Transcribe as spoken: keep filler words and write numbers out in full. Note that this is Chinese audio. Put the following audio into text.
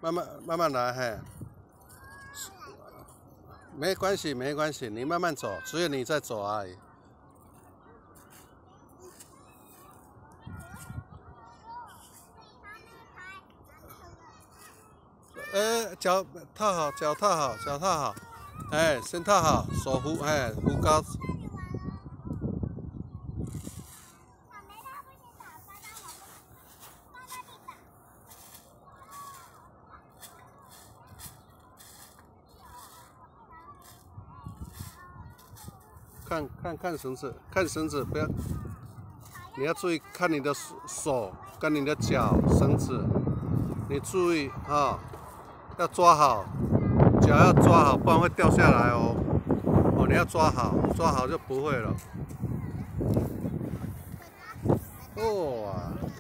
慢慢慢慢来，嘿，没关系没关系，你慢慢走，只有你在走而已。呃，脚踏好，脚踏好，脚踏好，哎，先踏好，手扶，哎，扶高。看看看绳子，看绳子，不要，你要注意看你的手跟你的脚绳子，你注意啊、哦，要抓好，脚要抓好，不然会掉下来哦。哦，你要抓好，抓好就不会了。哦啊。